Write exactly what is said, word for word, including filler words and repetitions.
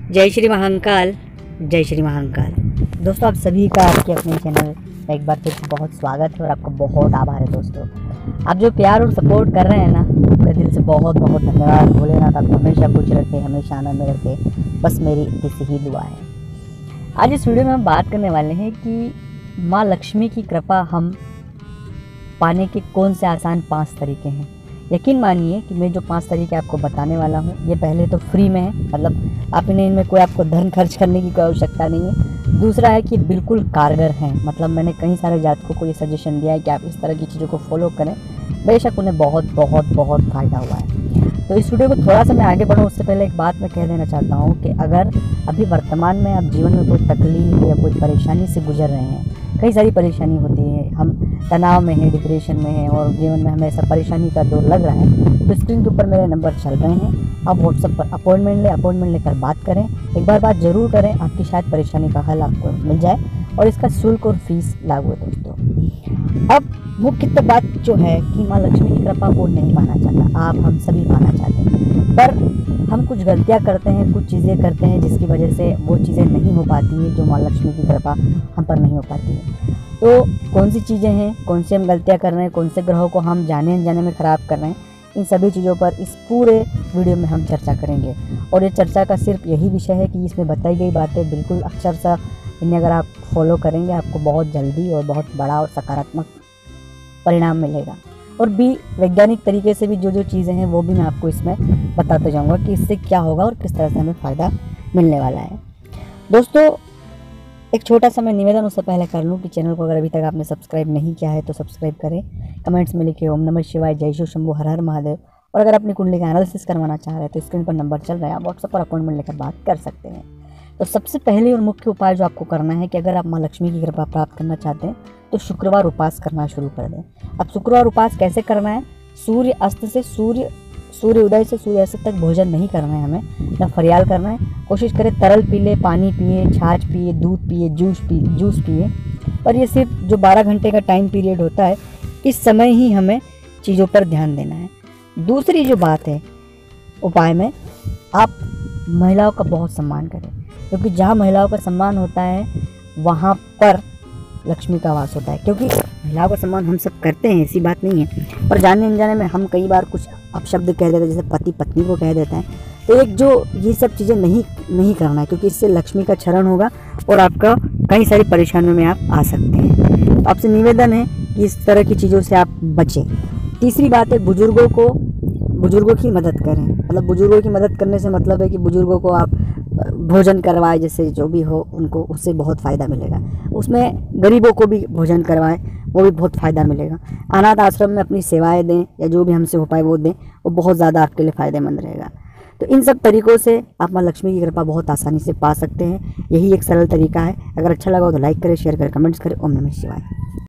जय श्री महाकाल, जय श्री महाकाल। दोस्तों, आप सभी का आपके अपने चैनल में एक बार फिर से बहुत स्वागत है और आपका बहुत आभार है। दोस्तों, आप जो प्यार और सपोर्ट कर रहे हैं ना, आपके दिल से बहुत बहुत धन्यवाद। भोलेनाथ आपको हमेशा खुश रखे, हमेशा आनंद में रखे, बस मेरी इतनी सी ही दुआ है। आज इस वीडियो में हम बात करने वाले हैं कि माँ लक्ष्मी की कृपा हम पाने के कौन से आसान पाँच तरीके हैं। यकीन मानिए कि मैं जो पांच तरीके आपको बताने वाला हूँ, ये पहले तो फ्री में है, मतलब आपने इनमें कोई आपको धन खर्च करने की कोई आवश्यकता नहीं है। दूसरा है कि बिल्कुल कारगर हैं, मतलब मैंने कई सारे जातकों को ये सजेशन दिया है कि आप इस तरह की चीज़ों को फॉलो करें, बेशक उन्हें बहुत बहुत बहुत फ़ायदा हुआ है। तो इस वीडियो को थोड़ा सा मैं आगे बढ़ूँ उससे पहले एक बात मैं कह देना चाहता हूँ कि अगर अभी वर्तमान में आप जीवन में कोई तकलीफ या कोई परेशानी से गुजर रहे हैं, कई सारी परेशानी होती है, हम तनाव में हैं, डिप्रेशन में हैं और जीवन में हमें ऐसा परेशानी का दौर लग रहा है, तो स्क्रीन के ऊपर मेरे नंबर चल रहे हैं। आप व्हाट्सएप पर अपॉइंटमेंट लें, अपॉइंटमेंट लेकर बात करें, एक बार बात ज़रूर करें, आपकी शायद परेशानी का हल आपको मिल जाए और इसका शुल्क और फीस लागू है। दोस्तों, अब मुख्य बात जो है कि माँ लक्ष्मी की कृपा को नहीं पाना चाहता, आप हम सभी पाना चाहते हैं, पर हम कुछ गलतियाँ करते हैं, कुछ चीज़ें करते हैं जिसकी वजह से वो चीज़ें नहीं हो पाती है जो माँ लक्ष्मी की कृपा हम पर नहीं हो पाती है। तो कौन सी चीज़ें हैं, कौन सी हम गलतियाँ कर रहे हैं, कौन से ग्रहों को हम जाने अनजाने में ख़राब कर रहे हैं, इन सभी चीज़ों पर इस पूरे वीडियो में हम चर्चा करेंगे। और ये चर्चा का सिर्फ यही विषय है कि इसमें बताई गई बातें बिल्कुल अक्षरशः इन्हें अगर आप फॉलो करेंगे आपको बहुत जल्दी और बहुत बड़ा और सकारात्मक परिणाम मिलेगा। और भी वैज्ञानिक तरीके से भी जो जो चीज़ें हैं वो भी मैं आपको इसमें बताते जाऊंगा कि इससे क्या होगा और किस तरह से हमें फ़ायदा मिलने वाला है। दोस्तों, एक छोटा सा मैं निवेदन उससे पहले कर लूँ कि चैनल को अगर अभी तक आपने सब्सक्राइब नहीं किया है तो सब्सक्राइब करें, कमेंट्स में लिखे ओम नमः शिवाय, जय शिव शंभू, हर हर महादेव। और अगर अपनी कुंडली का एनालिसिस करवाना चाह रहे हैं तो स्क्रीन पर नंबर चल रहा है, आप व्हाट्सएप पर अपॉइंटमेंट लेकर बात कर सकते हैं। तो सबसे पहले और मुख्य उपाय जो आपको करना है कि अगर आप माँ लक्ष्मी की कृपा प्राप्त करना चाहते हैं तो शुक्रवार उपास करना शुरू कर दें। अब शुक्रवार उपास कैसे करना है? सूर्य अस्त से सूर्य सूर्य उदय से सूर्य अस्त तक भोजन नहीं करना है, हमें न फरियाल करना है। कोशिश करें तरल पी ले, पानी पिए, छाछ पिए, दूध पिए, जूस पी जूस पिए। पर ये सिर्फ जो बारह घंटे का टाइम पीरियड होता है, इस समय ही हमें चीज़ों पर ध्यान देना है। दूसरी जो बात है उपाय में, आप महिलाओं का बहुत सम्मान करें, क्योंकि जहाँ महिलाओं का सम्मान होता है वहाँ पर लक्ष्मी का वास होता है। क्योंकि महिलाओं का सम्मान हम सब करते हैं, ऐसी बात नहीं है, पर जाने अनजाने में हम कई बार कुछ अपशब्द कह देते हैं, जैसे पति पत्नी को कह देते हैं। तो एक जो ये सब चीज़ें नहीं नहीं करना है, क्योंकि इससे लक्ष्मी का क्षरण होगा और आपका कई सारी परेशानियों में आप आ सकते हैं। तो आपसे निवेदन है कि इस तरह की चीज़ों से आप बचें। तीसरी बात है, बुजुर्गों को बुजुर्गों की मदद करें। मतलब बुजुर्गों की मदद करने से मतलब है कि बुजुर्गों को आप भोजन करवाएं, जैसे जो भी हो उनको उससे बहुत फ़ायदा मिलेगा। उसमें गरीबों को भी भोजन करवाएं, वो भी बहुत फ़ायदा मिलेगा। अनाथ आश्रम में अपनी सेवाएं दें या जो भी हमसे हो पाए वो दें, वो बहुत ज़्यादा आपके लिए फ़ायदेमंद रहेगा। तो इन सब तरीक़ों से आप माँ लक्ष्मी की कृपा बहुत आसानी से पा सकते हैं। यही एक सरल तरीका है। अगर अच्छा लगा हो तो लाइक करें, शेयर करें, कमेंट्स करें। ओम नमः शिवाय।